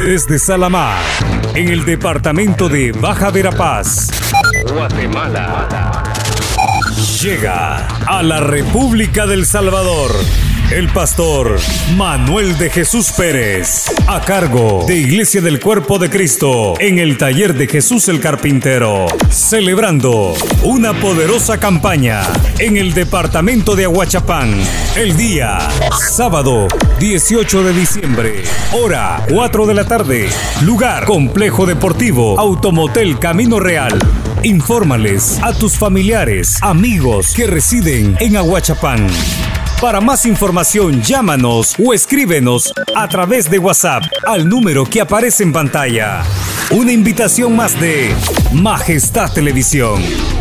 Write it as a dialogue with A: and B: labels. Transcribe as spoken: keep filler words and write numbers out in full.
A: Desde Salamar, en el departamento de Baja Verapaz, Guatemala, llega a la República del Salvador el pastor Manuel de Jesús Pérez, a cargo de Iglesia del Cuerpo de Cristo, en el taller de Jesús el Carpintero, celebrando una poderosa campaña en el departamento de Ahuachapán, el día sábado dieciocho de diciembre, hora cuatro de la tarde, lugar Complejo Deportivo Automotel Camino Real. Infórmales a tus familiares, amigos que residen en Ahuachapán. Para más información, llámanos o escríbenos a través de WhatsApp al número que aparece en pantalla. Una invitación más de Majestad Televisión.